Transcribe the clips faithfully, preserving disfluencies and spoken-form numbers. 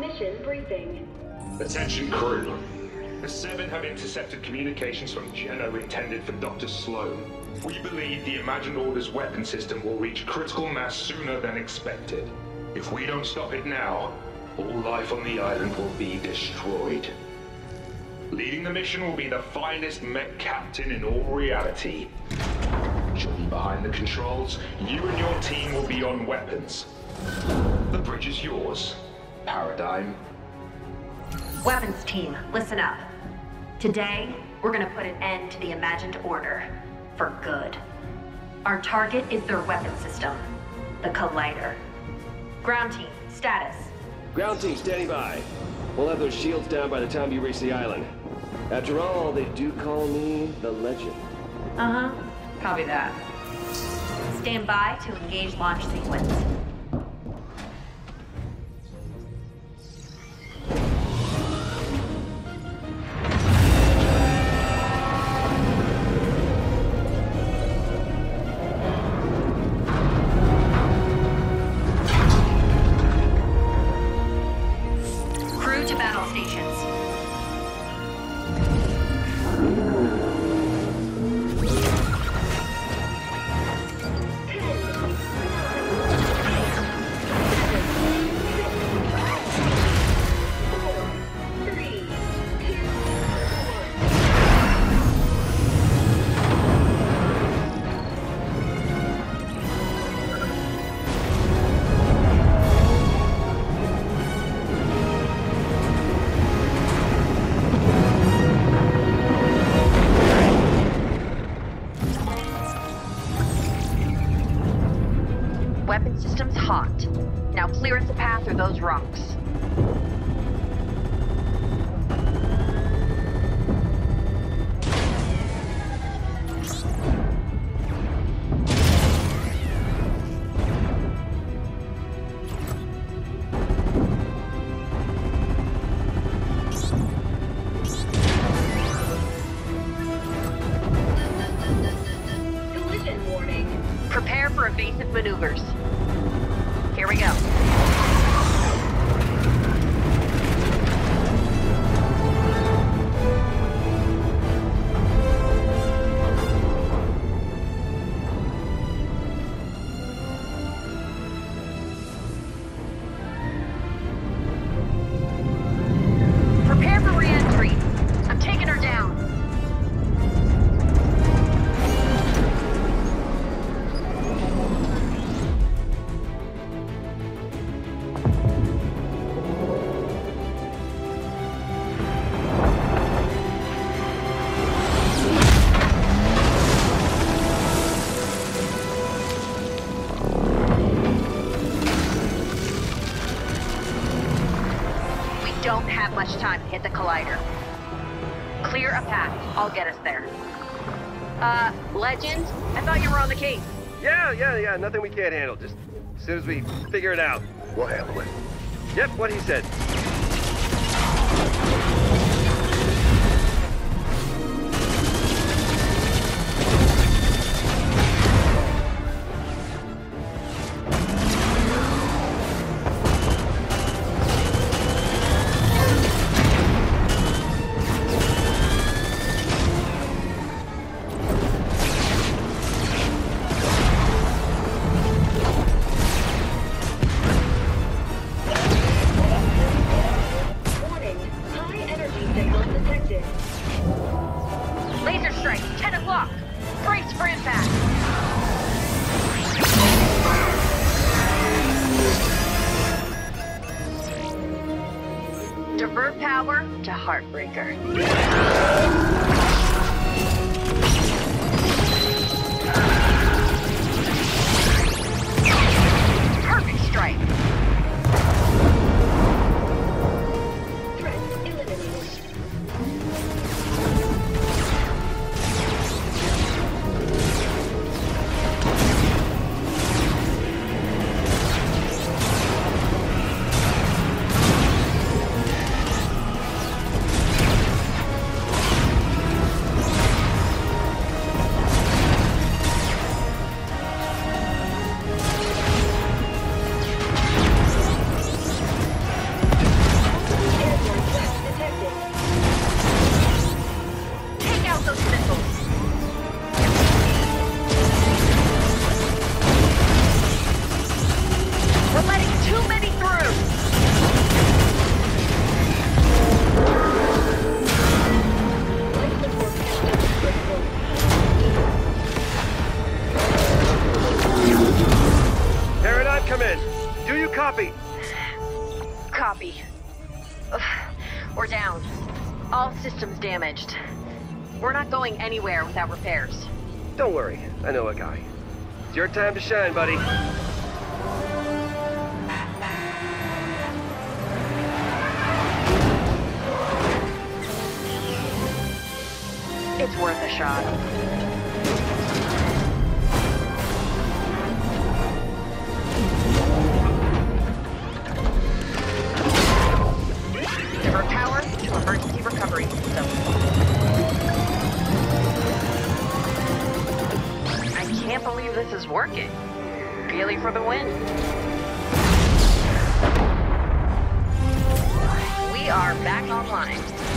Mission briefing. Attention crew. The Seven have intercepted communications from Geno intended for Doctor Sloan. We believe the Imagined Order's weapon system will reach critical mass sooner than expected. If we don't stop it now, all life on the island will be destroyed. Leading the mission will be the finest mech captain in all reality. She'll be behind the controls. You and your team will be on weapons. The bridge is yours, Paradigm. Weapons team, listen up. Today, we're gonna put an end to the Imagined Order. For good. Our target is their weapon system, the Collider. Ground team, status. Ground team, standing by. We'll have those shields down by the time you reach the island. After all, they do call me the Legend. Uh-huh. Copy that. Stand by to engage launch sequence. Crew to battle stations. Weapon system's hot. Now clear us a path through those rocks. Collision warning. Prepare for evasive maneuvers. Here we go. Prepare for re-entry. I'm taking her down. Don't have much time to hit the Collider. Clear a path. I'll get us there. Uh, Legend? I thought you were on the case. Yeah, yeah, yeah, nothing we can't handle. Just as soon as we figure it out, we'll handle it. Yep, what he said. Warning. High energy signal detected. Laser strike, ten o'clock. Brace for impact. Divert power to Heartbreaker. Perfect strike. Threat eliminated. Copy. Ugh, we're down. All systems damaged. We're not going anywhere without repairs. Don't worry, I know a guy. It's your time to shine, buddy. It's worth a shot. Divert power to emergency recovery system. I can't believe this is working. Really for the win. We are back online.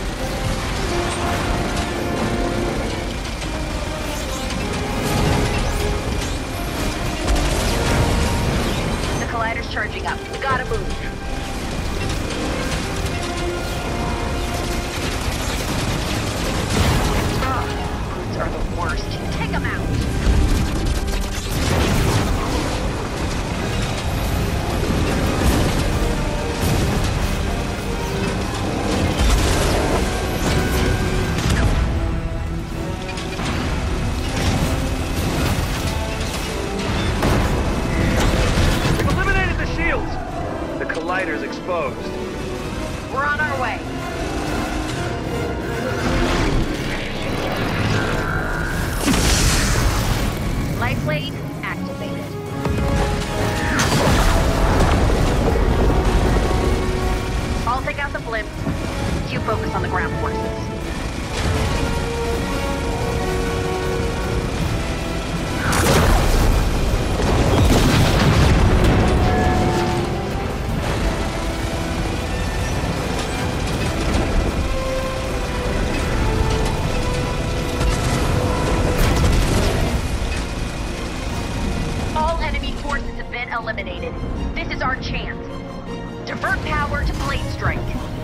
The collider's charging up. We gotta move. Ugh, are the worst. Take them out. We've eliminated the shields. The collider's exposed. We're on our way. Light blade activated. I'll take out the blimp. You focus on the ground forces. All enemy forces have been eliminated. This is our chance. Divert power to blade strike.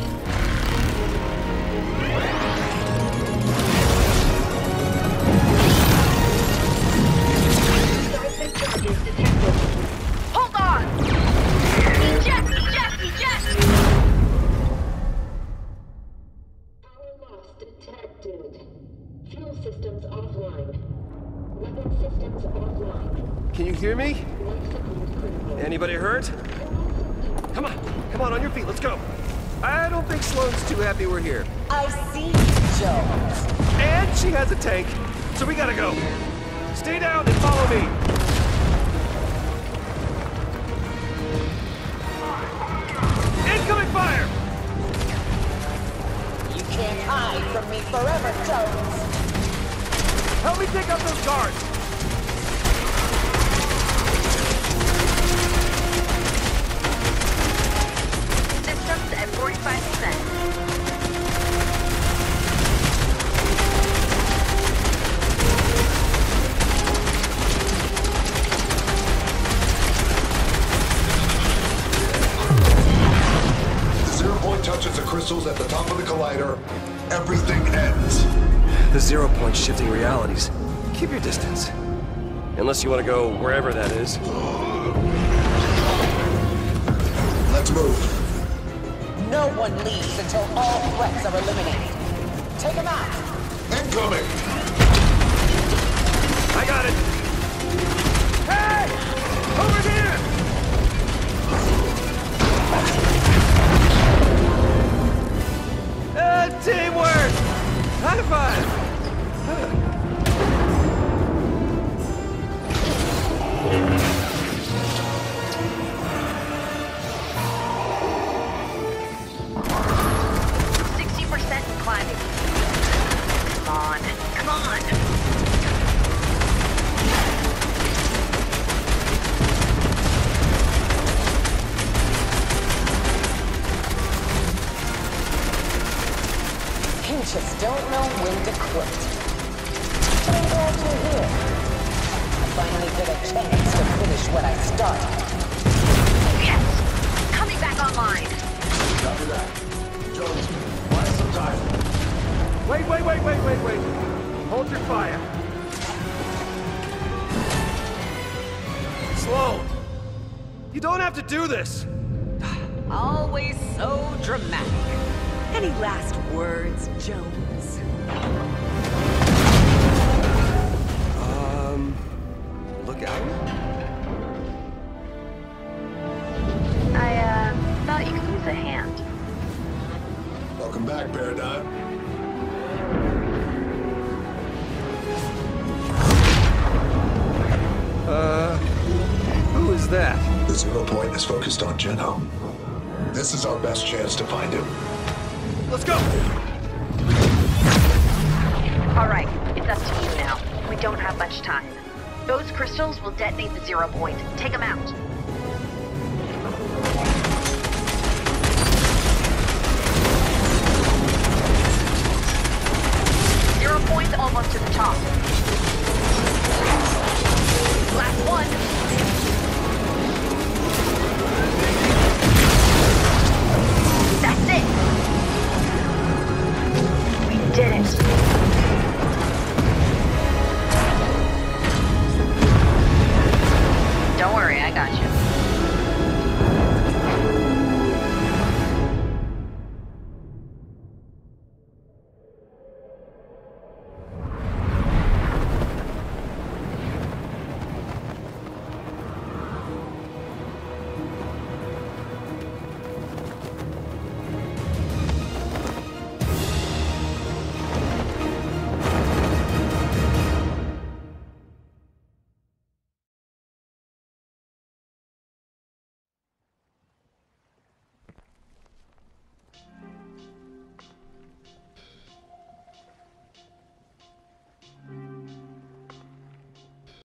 Seismic charges detected. Hold on! Eject! Eject! Eject! Power loss detected. Fuel systems offline. Weapon systems offline. Can you hear me? Life support critical. Anybody hurt? Come on, come on, on your feet, let's go. I don't think Sloane's too happy we're here. I see you, Jones. And she has a tank, so we gotta go. Stay down and follow me. Incoming fire! You can't hide from me forever, Jones. Help me take out those guards. Systems at forty-five percent. The zero point touches the crystals at the top of the collider. Everything ends. The zero point shifting realities. Keep your distance. Unless you want to go wherever that is. Let's move. No one leaves until all threats are eliminated. Take them out. Incoming! I got it. Hey! Over here! Uh, teamwork! High five! sixty percent and climbing. Come on. Come on. You just don't know when to quit. But I'm glad you're here. I finally get a chance to finish what I started. Yes! Coming back online. Copy that. Jones, buy some time. Wait, wait, wait, wait, wait, wait. Hold your fire. Sloan, you don't have to do this. Always so dramatic. Any last words, Jones? Um... Look out? I, uh, thought you could use a hand. Welcome back, Paradigm. Uh... Who is that? The Zero Point is focused on Geno. This is our best chance to find him. Let's go! All right, it's up to you now. We don't have much time. Those crystals will detonate the Zero Point. Take them out.